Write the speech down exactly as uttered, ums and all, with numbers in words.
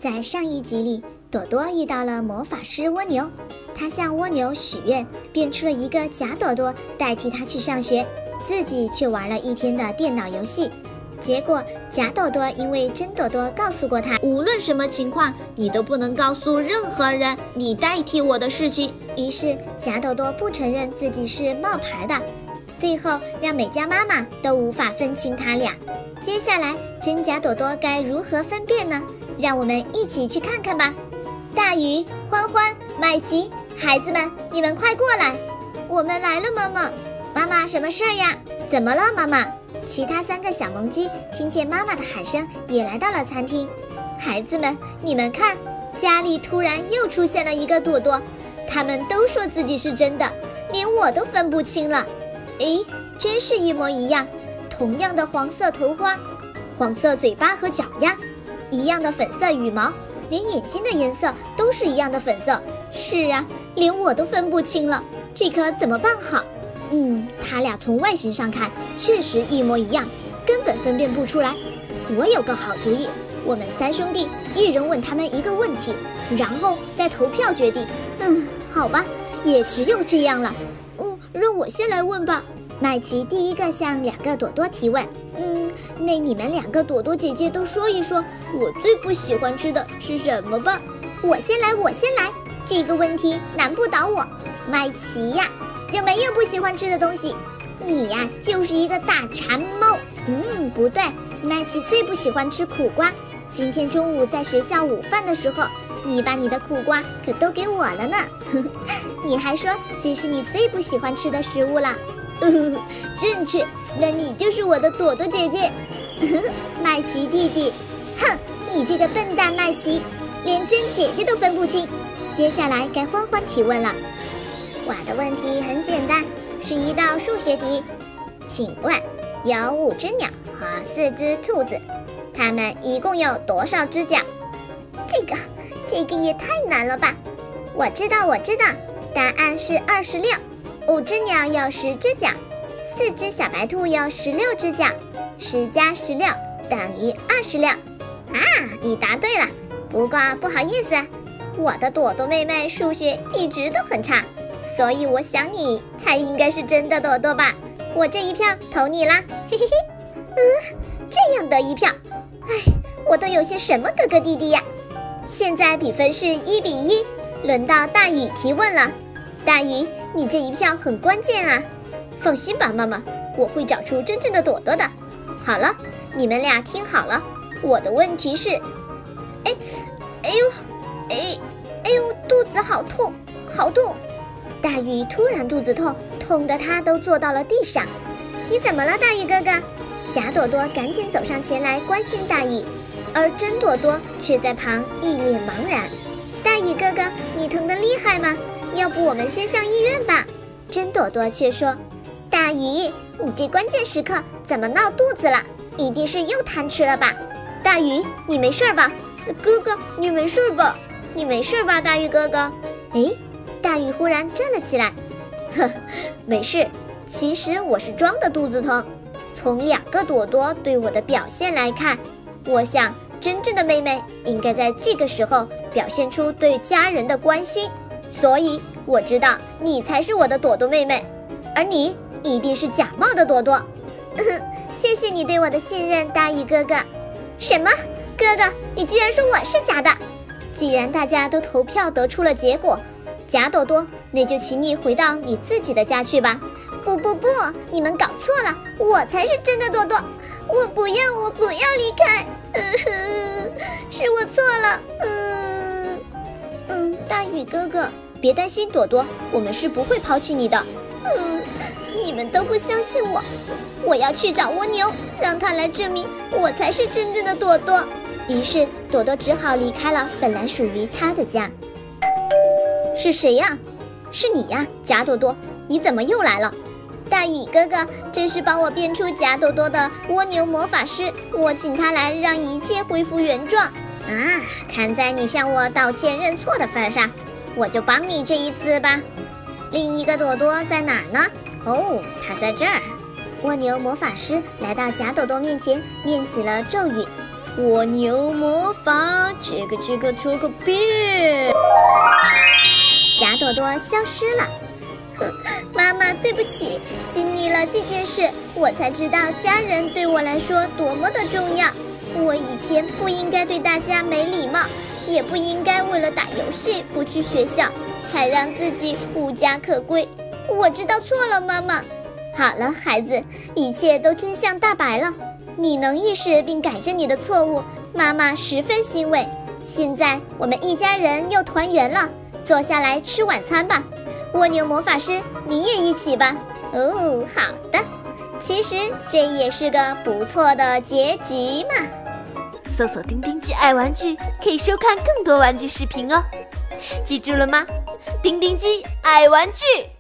在上一集里，朵朵遇到了魔法师蜗牛，他向蜗牛许愿，变出了一个假朵朵代替他去上学，自己却玩了一天的电脑游戏。结果假朵朵因为真朵朵告诉过他， 无论什么情况，你都不能告诉任何人你代替我的事情。 于是假朵朵不承认自己是冒牌的，最后让每家妈妈都无法分清他俩。接下来真假朵朵该如何分辨呢？让我们一起去看看吧。大鱼、欢欢、麦琪，孩子们，你们快过来！我们来了，妈妈。妈妈，什么事儿呀？怎么了，妈妈？其他三个小萌鸡听见妈妈的喊声，也来到了餐厅。孩子们，你们看，家里突然又出现了一个朵朵，他们都说自己是真的，连我都分不清了。诶，真是一模一样，同样的黄色头花，黄色嘴巴和脚丫，一样的粉色羽毛，连眼睛的颜色都是一样的粉色。是啊，连我都分不清了，这可怎么办好？嗯，他俩从外形上看确实一模一样，根本分辨不出来。我有个好主意，我们三兄弟一人问他们一个问题，然后再投票决定。嗯，好吧，也只有这样了。嗯，让我先来问吧。麦琪第一个向两个朵朵提问。嗯，那你们两个朵朵姐姐都说一说，我最不喜欢吃的是什么吧？我先来，我先来。这个问题难不倒我。麦琪呀，就没有不喜欢吃的东西，你呀就是一个大馋猫。嗯，不对，麦琪最不喜欢吃苦瓜。今天中午在学校午饭的时候，你把你的苦瓜可都给我了呢。你还说这是你最不喜欢吃的食物了。呃，正确，那你就是我的朵朵姐姐。麦琪弟弟，哼，你这个笨蛋麦琪，连真姐姐都分不清。接下来该欢欢提问了。我的问题很简单，是一道数学题。请问，有五只鸟和四只兔子，它们一共有多少只脚？这个，这个也太难了吧！我知道，我知道，答案是二十六。五只鸟有十只脚，四只小白兔有十六只脚，十加十六等于二十六。啊，你答对了。不过不好意思，我的朵朵妹妹数学一直都很差。所以我想你才应该是真的朵朵吧，我这一票投你啦，嘿嘿嘿。嗯，这样的一票，哎，我都有些什么哥哥弟弟呀。现在比分是一比一，轮到大宇提问了。大宇，你这一票很关键啊。放心吧，妈妈，我会找出真正的朵朵的。好了，你们俩听好了，我的问题是，哎，哎呦，哎，哎呦，肚子好痛，好痛。大宇突然肚子痛，痛得他都坐到了地上。你怎么了，大宇哥哥？假朵朵赶紧走上前来关心大宇，而真朵朵却在旁一脸茫然。大宇哥哥，你疼得厉害吗？要不我们先上医院吧。真朵朵却说，大宇，你这关键时刻怎么闹肚子了？一定是又贪吃了吧？大宇，你没事吧？哥哥，你没事吧？你没事吧，大宇哥哥？诶，大宇忽然站了起来，呵，没事，其实我是装的肚子疼。从两个朵朵对我的表现来看，我想真正的妹妹应该在这个时候表现出对家人的关心，所以我知道你才是我的朵朵妹妹，而你一定是假冒的朵朵。谢谢你对我的信任，大宇哥哥。什么？哥哥，你居然说我是假的？既然大家都投票得出了结果，假朵朵，那就请你回到你自己的家去吧。不不不，你们搞错了，我才是真的朵朵，我不要，我不要离开，呵呵，是我错了。嗯嗯，大宇哥哥，别担心，朵朵，我们是不会抛弃你的。嗯，你们都不相信我，我要去找蜗牛，让他来证明我才是真正的朵朵。于是朵朵只好离开了本来属于她的家。是谁呀？是你呀，假朵朵，你怎么又来了？大宇哥哥，这是帮我变出假朵朵的蜗牛魔法师，我请他来让一切恢复原状啊！看在你向我道歉认错的份上，我就帮你这一次吧。另一个朵朵在哪儿呢？哦，他在这儿。蜗牛魔法师来到假朵朵面前，念起了咒语。 蜗牛魔法，这个这个出个变。 假朵朵消失了。哼，妈妈，对不起，经历了这件事，我才知道家人对我来说多么的重要。我以前不应该对大家没礼貌，也不应该为了打游戏不去学校，才让自己无家可归。我知道错了，妈妈。好了，孩子，一切都真相大白了。你能意识并改正你的错误，妈妈十分欣慰。现在我们一家人又团圆了，坐下来吃晚餐吧。蜗牛魔法师，你也一起吧。哦，好的。其实这也是个不错的结局嘛。 搜索丁丁鸡爱玩具，可以收看更多玩具视频哦。记住了吗？丁丁鸡爱玩具。